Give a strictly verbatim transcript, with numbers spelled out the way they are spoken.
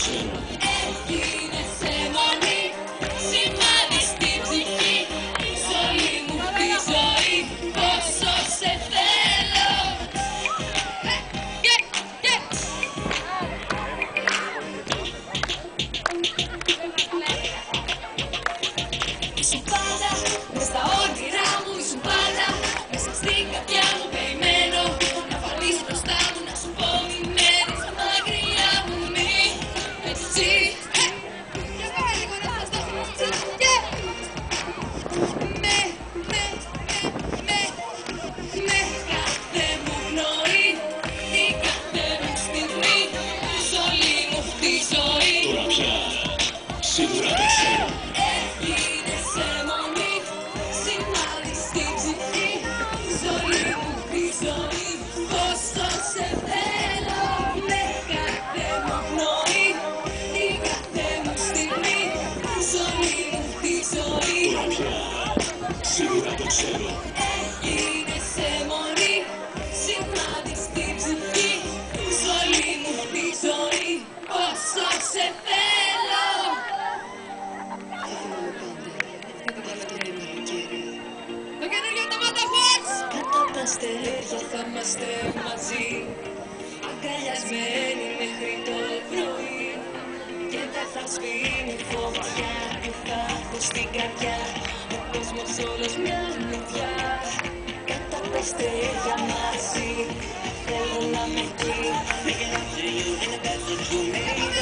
ξέρω. Έγινες αιμονή, σημάδι στην ψυχή. Σ' όλη μου τη ζωή, πόσο σε θέλω. Ήσουν πάντα μες στα όνειρά μου, ήσουν πάντα μέσα στην καρδιά μου. Περιμένω να φανείς μπροστά μου, να σου πω μη μένεις μακριά μου, μη έτσι. Με, με, με, με, με κάθε μου πνοή, την κάθε μου στιγμή, σ' όλη μου τη ζωή. Τώρα πια σίγουρα το ξέρω. Έγινες αιμονή, σημάδι στην ψυχή. Σ' όλη μου τη ζωή, πόσο σε θέλω. Με κάθε μου πνοή, την κάθε μου στιγμή, σ' όλη μου τη ζωή. Τώρα πια σίγουρα το ξέρω. Έγινες αιμονή, σημάδι στην ψυχή. Σ' όλη μου τη ζωή, πόσο σε θέλω. Το καινούργιο το Naxos! Κάτω απ' τα αστέρια θα είμαστε μαζί, αγκαλιασμένοι μέχρι το πρωί. Και δεν θα σβήνει φωτιά που θα έχω στην καρδιά. Ο κόσμος όλος μια νουδιά. Κάτω απ' τα αστέρια μαζί, θέλω να με εκεί.